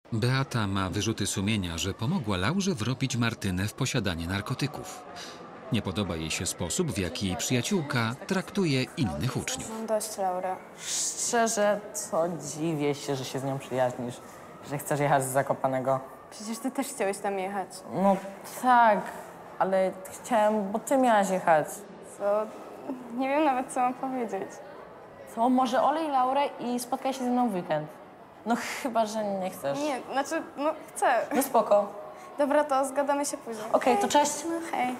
Beata ma wyrzuty sumienia, że pomogła Laurze wrobić Martynę w posiadanie narkotyków. Nie podoba jej się sposób, w jaki jej przyjaciółka traktuje innych uczniów. Mam dość, Laura. Szczerze, to dziwię się, że się z nią przyjaźnisz, że chcesz jechać z Zakopanego. Przecież ty też chciałeś tam jechać. No tak, ale chciałem, bo ty miałaś jechać. Co? Nie wiem nawet, co mam powiedzieć. Co, może olej Laurę i spotkaj się ze mną w weekend? No chyba, że nie chcesz. Nie, znaczy, no chcę. No spoko. Dobra, to zgadamy się później. Okej, to cześć. No hej.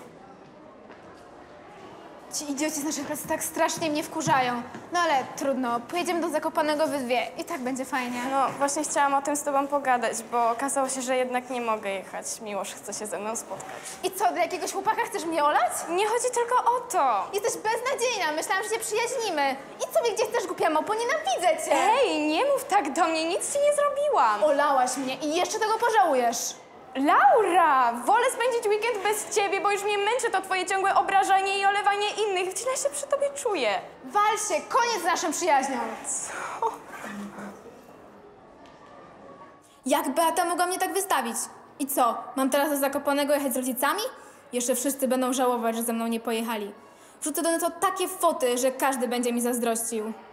Ci idioci z naszej pracy tak strasznie mnie wkurzają. No ale trudno, pojedziemy do Zakopanego we dwie i tak będzie fajnie. No właśnie chciałam o tym z tobą pogadać, bo okazało się, że jednak nie mogę jechać. Miłosz chce się ze mną spotkać. I co, dla jakiegoś chłopaka chcesz mnie olać? Nie chodzi tylko o to. Jesteś beznadziejna, myślałam, że się przyjaźnimy. Idź sobie gdzie chcesz, głupia małpo, nienawidzę cię! Hej, nie mów tak do mnie, nic ci nie zrobiłam. Olałaś mnie i jeszcze tego pożałujesz. Laura, wolę spędzić weekend bez ciebie, bo już mnie męczy to twoje ciągłe obrażanie i olewanie innych. Źle się przy tobie czuję. Wal się, koniec z naszą przyjaźnią. Co? Jak Beata mogła mnie tak wystawić? I co, mam teraz do Zakopanego jechać z rodzicami? Jeszcze wszyscy będą żałować, że ze mną nie pojechali. Wrzucę do netu takie foty, że każdy będzie mi zazdrościł.